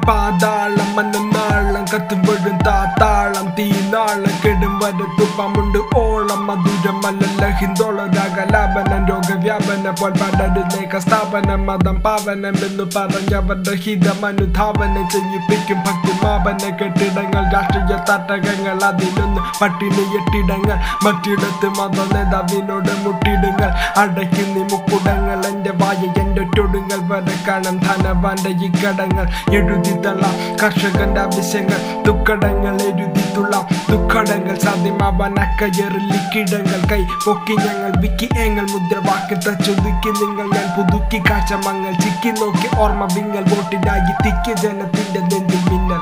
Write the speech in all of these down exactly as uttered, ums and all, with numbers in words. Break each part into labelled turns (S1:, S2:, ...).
S1: പാതാളം മണ്ണനാളം കത്തുമ്പോഴും താത്താളം തീനാളം കെടും വരത്തുപ്പമുണ്ട് ഓളം മധുരമല്ല ഹിന്ദോളരാഗലാപനം രോഗവ്യാപന പോൽ പടരുന്നേക സ്ഥാപനം മതം പാവനം എന്ന് പറഞ്ഞവരുടെ ഹിതമനുധാവനം ചെയ്യിപ്പിക്കും ഭക്തിമാപന കെട്ടിടങ്ങൾ രാഷ്ട്രീയ തട്ടകങ്ങൾ അതിലൊന്ന് പട്ടിണി എട്ടിടങ്ങൾ മറ്റിടത്ത് മത നേതാവിനോട് മുട്ടിടുങ്ങൾ അടയ്ക്കുന്നി മുക്കുടങ്ങൾ എന്റെ വായ എന്റെ ഒറ്റൊടുങ്ങൾ വരെ കാണാം ധനവാന്റെ ഈ കടങ്ങൾ എഴുതി തള്ളാം കർഷകന്റെ ആവശ്യങ്ങൾ ദുഃഖടങ്ങൾ എഴുതി തുള്ളാം ദുഃഖടങ്ങൾ സാധ്യമാവാൻ അക്കയറിൽ കിടങ്ങൾ കൈ പൊക്കി ഞങ്ങൾ വിക്കി ഏങ്ങൾ മുദ്രവാക്കി തച്ചൊതുക്കി നിങ്ങൾ ഞാൻ പുതുക്കി കാഴ്ചമങ്ങൾ ചിക്കി നോക്കി ഓർമ്മ വിങ്ങൽ വോട്ടിനായി തിക്കി ജനത്തിന്റെ നെഞ്ചിൽ മിന്നൽ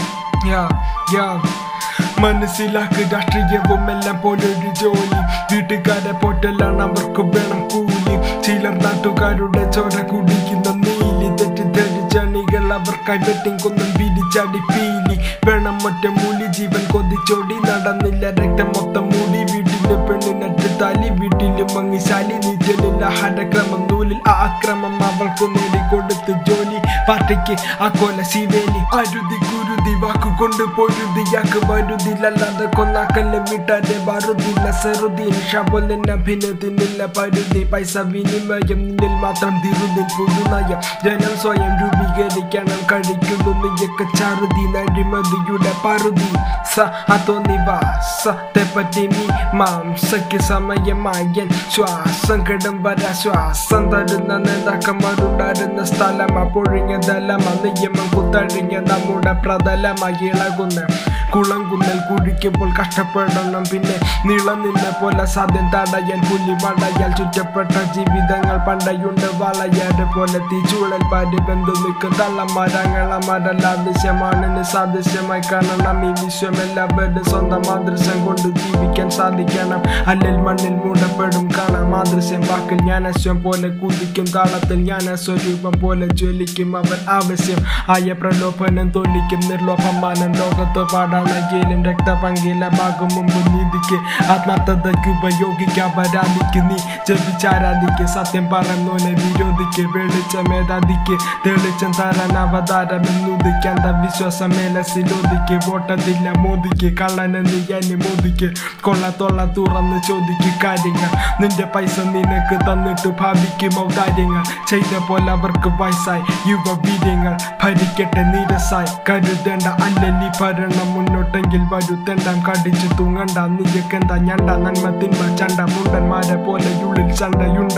S1: മനസ്സിലാക്ക് രാഷ്ട്രീയവും എല്ലാം പോലൊരു ജോലി വീട്ടുകാരെ പോറ്റലാണ് അവർക്ക് വേണം കൂലി ചിലർ നാട്ടുകാരുടെ ചോര കുടിക്കുന്ന നീലി തെറ്റിദ്ധരിച്ചണികൾ അവർക്കായി വെട്ടിങ് കൊന്നും പിരിച്ചാടി പീലി വേണം ഒറ്റ മൂലി ജീവൻ കൊതിച്ചോടി നടന്നില്ല രക്തം മൊത്തം മൂടി വീട്ടിലെ പെണ്ണിനറ്റ് താലി വീട്ടിലും മങ്ങിശാലി നീറ്റലിൽ ആഹാരക്രമം നൂലിൽ ആ അക്രമം അവൾക്ക് നേടിക്കൊടുത്ത് ജോലി പാർട്ടിക്ക് ആ കൊല ശിവേലി അരുതി കുരുതി വാക്കുകൊണ്ട് പൊരുതിയാക്ക് വരുതിലല്ലാതെ കൊന്നാക്കല്ല് വിട്ടാരെ വരുതില്ല സെറുദീൻ ഷബോലിന് അഭിനയത്തിനില്ല പരുതി പൈസ വിനിമയം നിന്നിൽ മാത്രം തിരുതിൽ പുതുനയം ജനം സ്വയം രൂപീകരിക്കണം കഴിക്കുന്നു നീയൊക്കെ ചാറുതി നടിമതിയുടെ പരുതി സ അതോ നിവാസ തെപ്പറ്റി മീ മാംസയ്ക്ക് സമയമായൻ ശ്വാസം കിടും വരാ ശ്വാസം തരുന്ന നേതാക്കന്മാരുണ്ടായിരുന്ന സ്ഥലം പൊഴിഞ്ഞതലമ നിയമം കുത്തഴിഞ്ഞ നമ്മുടെ പ്രതലമായി ഇളകുന്ന കുളങ്കുന്നൽ കുഴിക്കുമ്പോൾ കഷ്ടപ്പെടണം പിന്നെ നീളം നിന്ന പോലെ സാധ്യം തടയാൻ പുലി വടയാൽ ചുറ്റപ്പെട്ട ജീവിതങ്ങൾ പണ്ടയുണ്ട് വളയാട് പോലെ തീച്ചൂഴൽ പാരി ബന്ധു നിൽക്കും തള്ളമരങ്ങളമരല്ല ആവശ്യമാണ് സാദൃശ്യമായി കാണണം ഈ വിശ്വം എല്ലാവരും സ്വന്തം മാതൃശ്യം കൊണ്ട് ജീവിക്കാൻ സാധിക്കണം അല്ലിൽ മണ്ണിൽ മൂടപ്പെടും കാണാം മാതൃശ്യം വാക്കിൽ ജ്ഞാനസ്വം പോലെ കുതിക്കും താളത്തിൽ ജ്ഞാനസ്വരൂപം പോലെ ജ്വലിക്കും അവർ ആവശ്യം ആയ പ്രലോഭനം തോന്നിക്കും നിർലോഭമാനം ലോകത്ത് പാടാണെങ്കിലും രക്തപങ്കിലമാകും മുമ്പ് നീതിക്ക് ആത്മാർത്ഥതയ്ക്ക് ഉപയോഗിക്കാൻ വരാതിക്ക് നീ ജപിച്ചാരാധിക്ക് സത്യം പറഞ്ഞോനെ വിരോധിക്ക് വെളിച്ചമേതാതിക്ക് തെളിച്ചം തരാൻ അവതാരം എന്നുദിക്കാൻ വിശ്വാസം മേലസിലോദിക്ക് വോട്ടതില്ല മോദിക്ക് കള്ളനെ നീ എന്നെ മോദിക്ക് കൊള്ളത്തൊള്ള തുറന്ന് ചോദിക്ക് കാര്യങ്ങൾ നിന്റെ പൈസ നിനക്ക് തന്നിട്ട് ഭാവിക്കും ഔദാര്യങ്ങൾ ചെയ്ത പോലെ അവർക്ക് വയസ്സായി യുവവീര്യങ്ങൾ ഭരിക്കട്ടെ നീരസായി കരുതേണ്ട അല്ലി ഭരണം മുന്നോട്ടെങ്കിൽ വരുത്തേണ്ടാം കടിച്ചു തൂങ്ങണ്ട നീയൊക്കെന്താ ഞണ്ട നന്മ തിന്മ ചണ്ട മുണ്ടന്മാരെ പോലെ ഉള്ളിൽ ചണ്ടയുണ്ട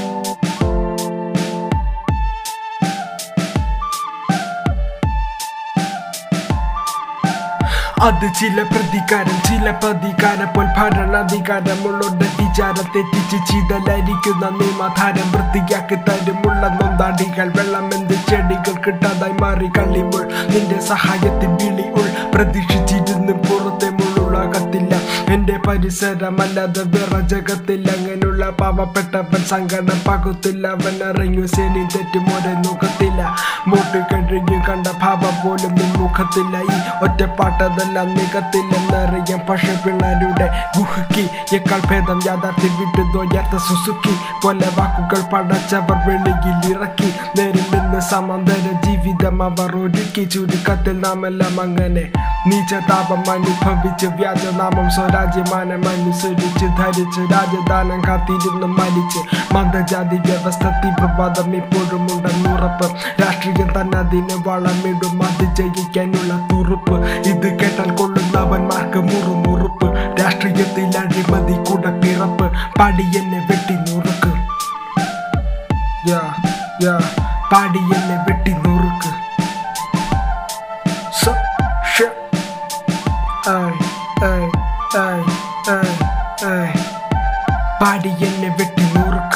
S1: അത് ചില പ്രതികാരം ചില പ്രതികാരം പോൽ ഭരണാധികാരമുള്ളവരുടെ വിചാരം തെറ്റിച്ച് ചിതലായിരിക്കുന്ന നിയമധാരം വൃത്തിയാക്കി തരുമുള്ള നൊന്താടികൾ വെള്ളം എന്ത് ചെടികൾ കിട്ടാതായി മാറി കളിമുൾ നിന്റെ സഹായത്തിൽ വിളി ഉൾ പ്രതീക്ഷിച്ചിരുന്ന് പുറത്തെ മുള്ളുളകത്തില്ല എന്റെ പരിസരമല്ലാതെ വേറെ ജഗത്തിൽ അങ്ങനെയുള്ള പാവപ്പെട്ടവൻ സങ്കടം പകുത്തില്ല അവൻ ഇറങ്ങി ശനി തെറ്റുമോരെ നോക്കത്തില്ല മോട്ട് കഴിഞ്ഞു കണ്ട ഭാവം പോലും മുഖത്തില്ല ഈ ഒറ്റപ്പാട്ടതല്ല നികത്തില്ലെന്നറിയാം പക്ഷെ പിള്ളേരുടെ ഗുഹയ്ക്ക് എക്കാൾ ഭേദം യാഥാർത്ഥ്യം വിട്ടു തോയാത്ത സുസുക്കി പോലെ വാക്കുകൾ പടച്ചവർ വെളിയിൽ ഇറക്കി നേരിൽ നിന്ന് സമാന്തര ജീവിതം അവർ ഒരുക്കി ചുരുക്കത്തിൽ നാമെല്ലാം അങ്ങനെ നീചതാപം അനുഭവിച്ച് വ്യാജനാമം സ്വരാജ്യമാനം അനുസരിച്ച് ധരിച്ച് രാജധാനം കാത്തിരുന്ന് മരിച്ച് മതജാതി വ്യവസ്ഥ തീവ്രവാദം ഇപ്പോഴും ഉണ്ടെന്നുറപ്പ് രാഷ്ട്രീയം തന്നെ അതിന് വളമിടും അത് ജയിക്കാനുള്ള തുറുപ്പ് ഇത് കേട്ടാൽ കൊള്ളുന്നവന്മാർക്ക് മുറുമുറുപ്പ് രാഷ്ട്രീയത്തിൽ അഴിമതി കൂടെ പിറപ്പ് പാടി എന്നെ വെട്ടി നുറുക്ക് പാടി എന്നെ വെട്ടി നുറുക്ക് പാടി എന്നെ വെട്ടി നുറുക്ക്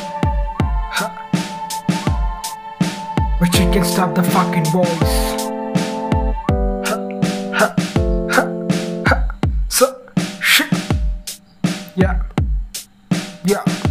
S1: But you can stop the fucking voice. So shit. Yeah. Yeah.